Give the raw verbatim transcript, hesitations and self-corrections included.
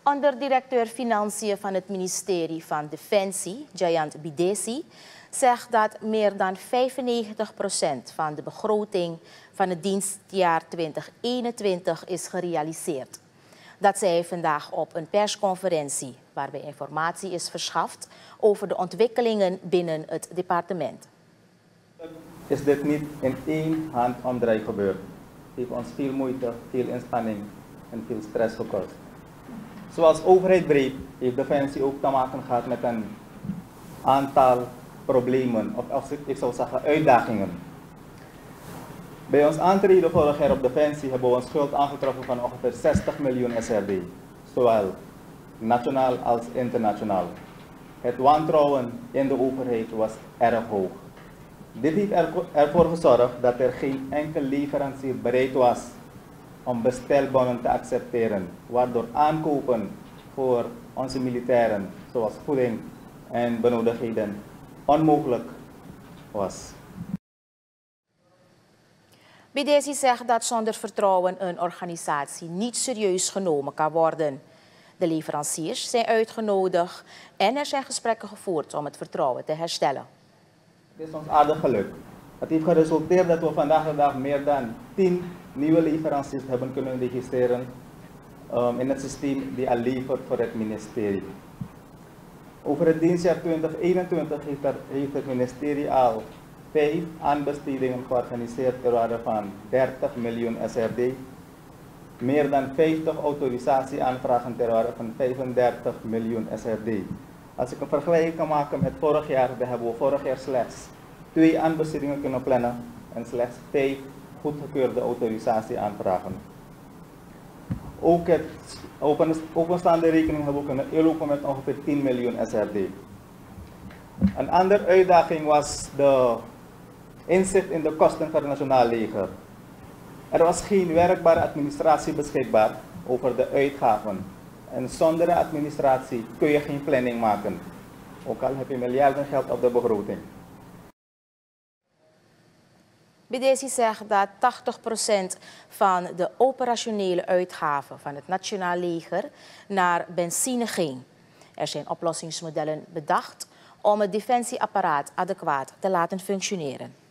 Onderdirecteur Financiën van het ministerie van Defensie, Jayant Bidesi, zegt dat meer dan vijfennegentig procent van de begroting van het dienstjaar twintig eenentwintig is gerealiseerd. Dat zei hij vandaag op een persconferentie waarbij informatie is verschaft over de ontwikkelingen binnen het departement. Is dit niet in één handomdraai gebeurd? Het heeft ons veel moeite, veel inspanning en veel stress gekost. Zoals overheid breed heeft Defensie ook te maken gehad met een aantal problemen, of ik zou zeggen uitdagingen. Bij ons aantreden vorig jaar op Defensie hebben we een schuld aangetroffen van ongeveer zestig miljoen S R D, zowel nationaal als internationaal. Het wantrouwen in de overheid was erg hoog. Dit heeft ervoor gezorgd dat er geen enkel leverancier bereid was om bestelbonnen te accepteren, waardoor aankopen voor onze militairen, zoals voeding en benodigdheden, onmogelijk was. Bidesi zegt dat zonder vertrouwen een organisatie niet serieus genomen kan worden. De leveranciers zijn uitgenodigd en er zijn gesprekken gevoerd om het vertrouwen te herstellen. Het is ons aardig geluk. Het heeft geresulteerd dat we vandaag de dag meer dan tien nieuwe leveranciers hebben kunnen registreren um, in het systeem die al levert voor het ministerie. Over het dienstjaar twintig eenentwintig heeft, er, heeft het ministerie al vijf aanbestedingen georganiseerd ter waarde van dertig miljoen S R D. Meer dan vijftig autorisatieaanvragen ter waarde van vijfendertig miljoen S R D. Als ik een vergelijking kan maken met vorig jaar, dan hebben we vorig jaar slechts twee aanbestedingen kunnen plannen en slechts vijf goedgekeurde autorisatieaanvragen. Ook het open, openstaande rekening hebben we kunnen inlopen met ongeveer tien miljoen S R D. Een andere uitdaging was de inzicht in de kosten van het nationaal leger. Er was geen werkbare administratie beschikbaar over de uitgaven. En zonder de administratie kun je geen planning maken. Ook al heb je miljarden geld op de begroting. Bidesi zegt dat tachtig procent van de operationele uitgaven van het Nationaal Leger naar benzine ging. Er zijn oplossingsmodellen bedacht om het defensieapparaat adequaat te laten functioneren.